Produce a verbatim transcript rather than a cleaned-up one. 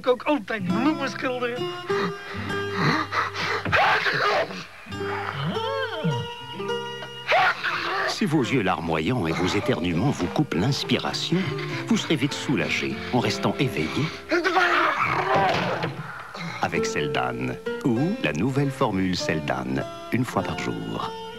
ik ook altijd bloemen schilderen. Si vos yeux larmoyants et vos éternuements vous coupent l'inspiration, vous serez vite soulagé en restant éveillé avec Seldane ou la nouvelle formule Seldane, une fois par jour.